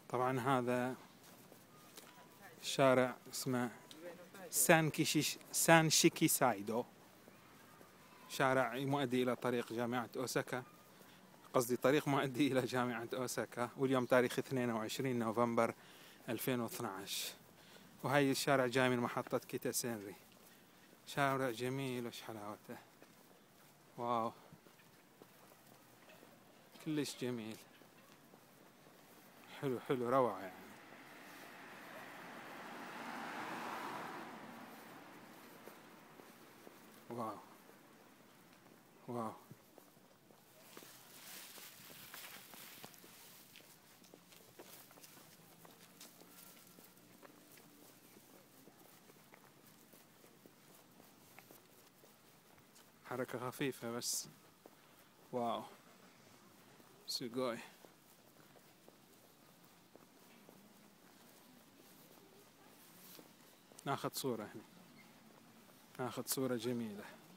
طبعا هذا شارع اسمه سانشيكي سايدو، شارع مؤدي إلى طريق جامعة أوساكا، قصدي طريق مؤدي إلى جامعة أوساكا، واليوم تاريخ 22 نوفمبر 2012. وهاي الشارع جاي من محطة كيتا-سينري. شارع جميل وش حلاوته، واو كلش جميل، حلو حلو روعة يعني. واو واو. حركة خفيفة بس واو سوغوي. ناخذ صورة هنا، ناخذ صورة جميلة.